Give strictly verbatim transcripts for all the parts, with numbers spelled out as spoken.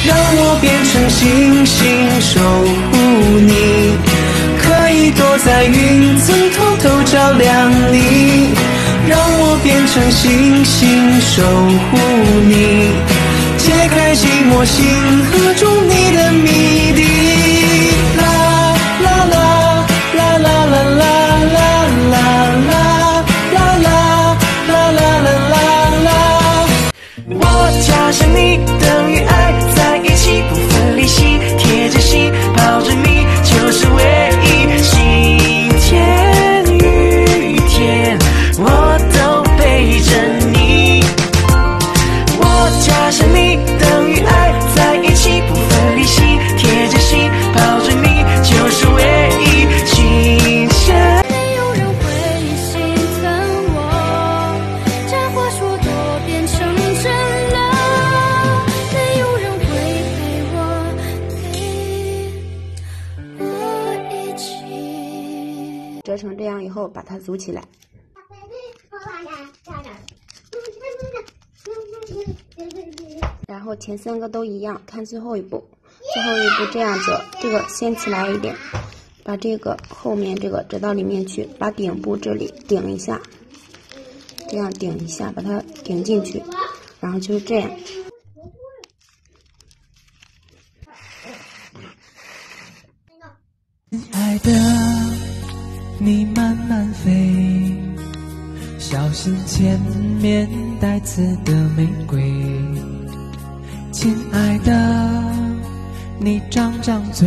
让我变成星星守护你，可以躲在云层偷偷照亮你。让我变成星星守护你，解开寂寞星河中你的谜底。啦啦啦啦啦啦啦啦啦啦啦啦啦啦啦。我假设你等于爱，在一起不分离析，贴着心抱着你，就是唯一。晴天雨天，我都陪着你。我假设你等于爱，在一起不分离析，贴着心抱着你，就是唯一。晴天。 没有人会心疼我，这话说多变成真了。没有人会陪我，陪我一起。 折成这样以后，把它组起来。然后前三个都一样，看最后一步，最后一步这样折，这个掀起来一点，把这个后面这个折到里面去，把顶部这里顶一下，这样顶一下，把它顶进去，然后就是这样。 亲爱的，你慢慢飞，小心前面带刺的玫瑰。亲爱的，你张张嘴，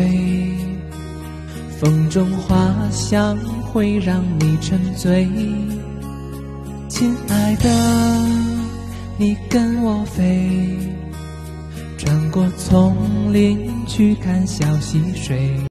风中花香会让你沉醉。亲爱的，你跟我飞，穿过丛林去看小溪水。